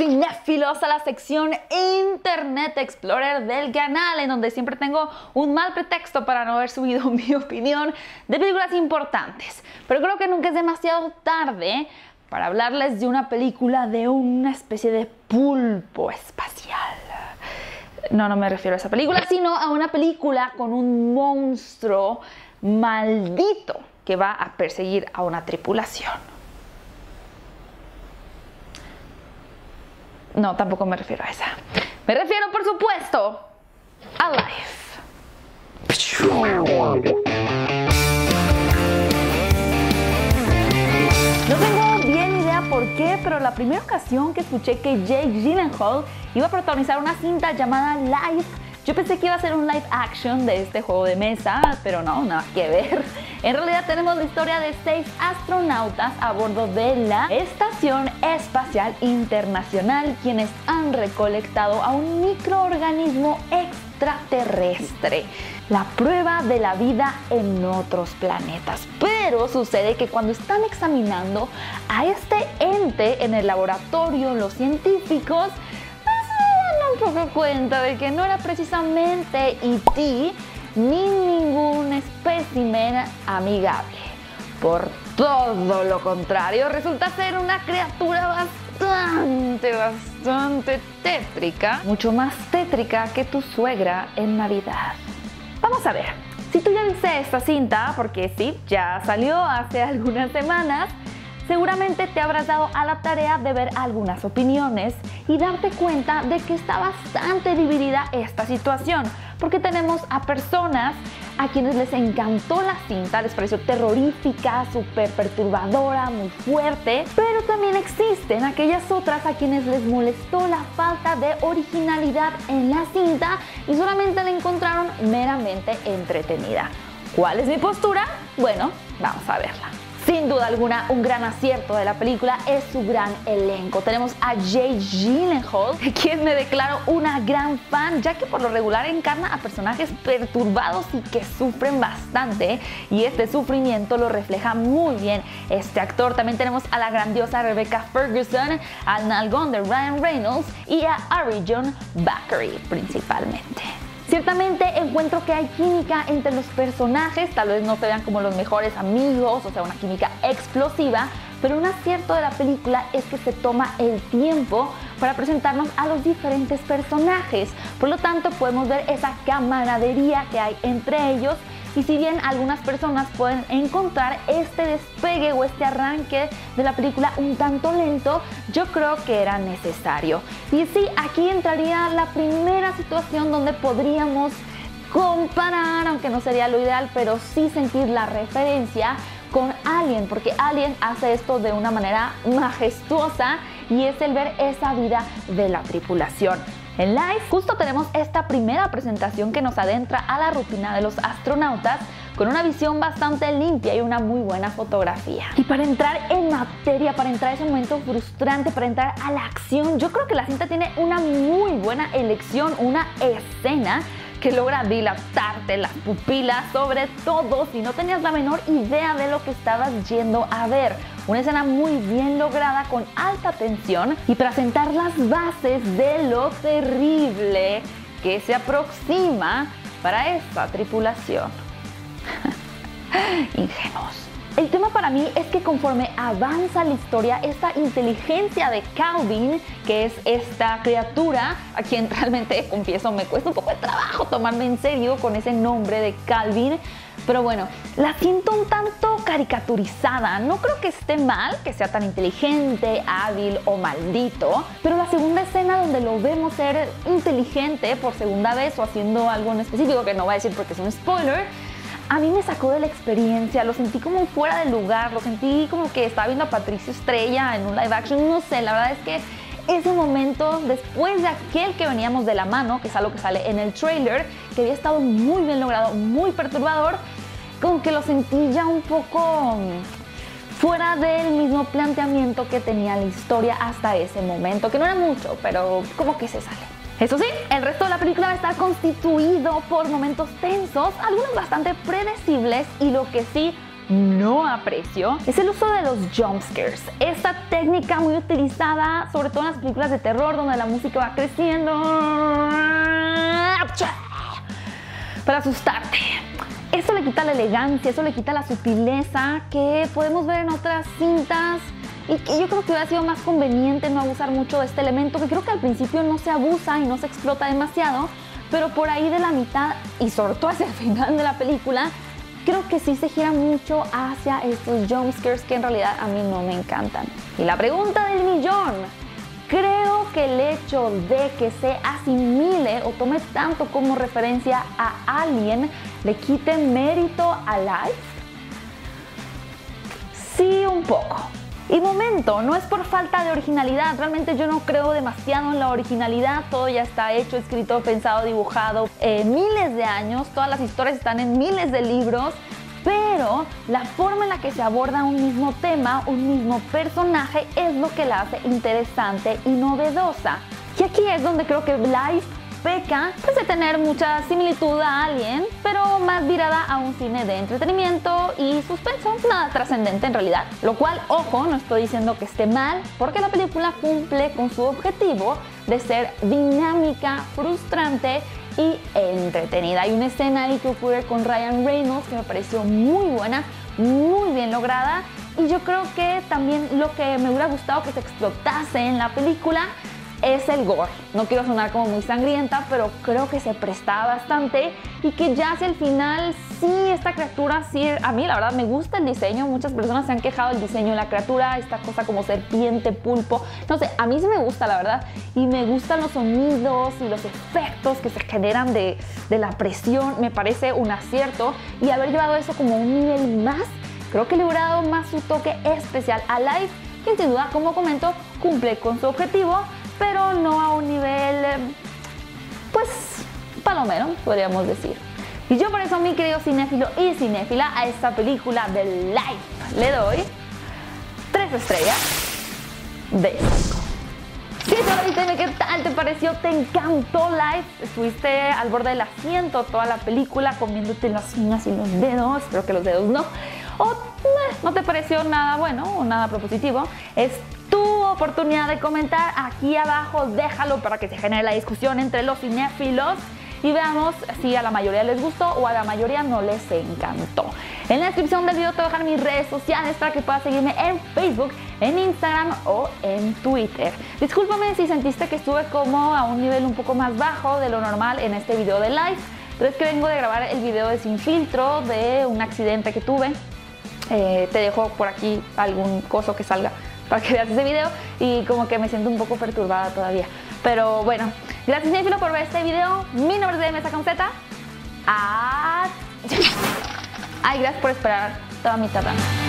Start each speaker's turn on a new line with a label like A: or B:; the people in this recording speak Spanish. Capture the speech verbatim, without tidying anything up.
A: cinéfilos, a la sección Internet Explorer del canal, en donde siempre tengo un mal pretexto para no haber subido mi opinión de películas importantes. Pero creo que nunca es demasiado tarde para hablarles de una película de una especie de pulpo espacial. No, no me refiero a esa película, sino a una película con un monstruo maldito que va a perseguir a una tripulación. No, tampoco me refiero a esa. Me refiero, por supuesto, a Life. No tengo bien idea por qué, pero la primera ocasión que escuché que Jake Gyllenhaal iba a protagonizar una cinta llamada Life, yo pensé que iba a ser un live action de este juego de mesa, pero no, nada que ver. En realidad tenemos la historia de seis astronautas a bordo de la Estación Espacial Internacional, quienes han recolectado a un microorganismo extraterrestre, la prueba de la vida en otros planetas. Pero sucede que cuando están examinando a este ente en el laboratorio, los científicos un poco cuenta de que no era precisamente E T ni ningún espécimen amigable. Por todo lo contrario, resulta ser una criatura bastante, bastante tétrica, mucho más tétrica que tu suegra en Navidad. Vamos a ver, si tú ya viste esta cinta, porque sí, ya salió hace algunas semanas, seguramente te habrás dado a la tarea de ver algunas opiniones y darte cuenta de que está bastante dividida esta situación, porque tenemos a personas a quienes les encantó la cinta, les pareció terrorífica, súper perturbadora, muy fuerte, pero también existen aquellas otras a quienes les molestó la falta de originalidad en la cinta y solamente la encontraron meramente entretenida. ¿Cuál es mi postura? Bueno, vamos a verla. Sin duda alguna, un gran acierto de la película es su gran elenco. Tenemos a Jake Gyllenhaal, de quien me declaro una gran fan, ya que por lo regular encarna a personajes perturbados y que sufren bastante, y este sufrimiento lo refleja muy bien este actor. También tenemos a la grandiosa Rebecca Ferguson, al nalgón de Ryan Reynolds y a Arjun Bakary principalmente. Ciertamente encuentro que hay química entre los personajes, tal vez no se vean como los mejores amigos, o sea, una química explosiva, pero un acierto de la película es que se toma el tiempo para presentarnos a los diferentes personajes. Por lo tanto, podemos ver esa camaradería que hay entre ellos. Y si bien algunas personas pueden encontrar este despegue o este arranque de la película un tanto lento, yo creo que era necesario. Y sí, aquí entraría la primera situación donde podríamos comparar, aunque no sería lo ideal, pero sí sentir la referencia con Alien, porque Alien hace esto de una manera majestuosa y es el ver esa vida de la tripulación. En Life justo tenemos esta primera presentación que nos adentra a la rutina de los astronautas con una visión bastante limpia y una muy buena fotografía. Y para entrar en materia, para entrar a ese momento frustrante, para entrar a la acción, yo creo que la cinta tiene una muy buena elección, una escena que logra dilatarte las pupilas, sobre todo si no tenías la menor idea de lo que estabas yendo a ver. Una escena muy bien lograda con alta tensión y para sentar las bases de lo terrible que se aproxima para esta tripulación. Ingenuos. El tema para mí es que conforme avanza la historia, esta inteligencia de Calvin, que es esta criatura a quien realmente, confieso, me cuesta un poco de trabajo tomarme en serio con ese nombre de Calvin, pero bueno, la siento un tanto caricaturizada. No creo que esté mal que sea tan inteligente, hábil o maldito, pero la segunda escena donde lo vemos ser inteligente por segunda vez o haciendo algo en específico que no voy a decir porque es un spoiler, a mí me sacó de la experiencia, lo sentí como fuera de lugar, lo sentí como que estaba viendo a Patricio Estrella en un live action, no sé, la verdad es que ese momento, después de aquel que veníamos de la mano, que es algo que sale en el trailer, que había estado muy bien logrado, muy perturbador, como que lo sentí ya un poco fuera del mismo planteamiento que tenía la historia hasta ese momento, que no era mucho, pero como que se sale. Eso sí, el resto de la película va a estar constituido por momentos tensos, algunos bastante predecibles y lo que sí, no aprecio es el uso de los jumpscares. Esta técnica muy utilizada sobre todo en las películas de terror donde la música va creciendo para asustarte. Eso le quita la elegancia, eso le quita la sutileza que podemos ver en otras cintas y que yo creo que hubiera sido más conveniente no abusar mucho de este elemento, que creo que al principio no se abusa y no se explota demasiado, pero por ahí de la mitad y sobre todo hacia el final de la película creo que sí se gira mucho hacia estos jumpscares que en realidad a mí no me encantan. Y la pregunta del millón: creo que el hecho de que se asimile o tome tanto como referencia a Alien le quite mérito a Life. Sí, un poco. Y momento, no es por falta de originalidad, realmente yo no creo demasiado en la originalidad, todo ya está hecho, escrito, pensado, dibujado, eh, miles de años, todas las historias están en miles de libros, pero la forma en la que se aborda un mismo tema, un mismo personaje, es lo que la hace interesante y novedosa. Y aquí es donde creo que Life peca pues, de tener mucha similitud a Alien, pero más virada a un cine de entretenimiento y suspenso, nada trascendente en realidad. Lo cual, ojo, no estoy diciendo que esté mal, porque la película cumple con su objetivo de ser dinámica, frustrante y entretenida. Hay una escena ahí que ocurre con Ryan Reynolds que me pareció muy buena, muy bien lograda, y yo creo que también lo que me hubiera gustado que se explotase en la película es el gore. No quiero sonar como muy sangrienta, pero creo que se prestaba bastante y que ya hacia el final sí, esta criatura sí, a mí la verdad me gusta el diseño. Muchas personas se han quejado del diseño de la criatura, esta cosa como serpiente, pulpo, no sé, a mí sí me gusta la verdad, y me gustan los sonidos y los efectos que se generan de, de la presión, me parece un acierto, y haber llevado eso como un nivel más, creo que le hubiera dado más su toque especial a Life, que sin duda, como comento, cumple con su objetivo, pero no a un nivel, pues, palomero, podríamos decir. Y yo por eso, mi querido cinéfilo y cinéfila, a esta película de Life le doy tres estrellas de cinco. Si te lo viste, ¿qué tal te pareció? ¿Te encantó Life? ¿Estuviste al borde del asiento toda la película comiéndote las uñas y los dedos? Espero que los dedos no. ¿O eh, no te pareció nada bueno o nada propositivo? Es tu oportunidad de comentar aquí abajo, déjalo para que se genere la discusión entre los cinéfilos y veamos si a la mayoría les gustó o a la mayoría no les encantó. En la descripción del video te voy a dejar mis redes sociales para que puedas seguirme en Facebook, en Instagram o en Twitter. Discúlpame si sentiste que estuve como a un nivel un poco más bajo de lo normal en este video de Live, pero es que vengo de grabar el video de Sin Filtro de un accidente que tuve. Eh, te dejo por aquí algún coso que salga para que veas ese video, y como que me siento un poco perturbada todavía. Pero bueno, gracias cinéfilo por ver este video. Mi nombre es D M con Z. Adiós. Ay, gracias por esperar toda mi tardanza.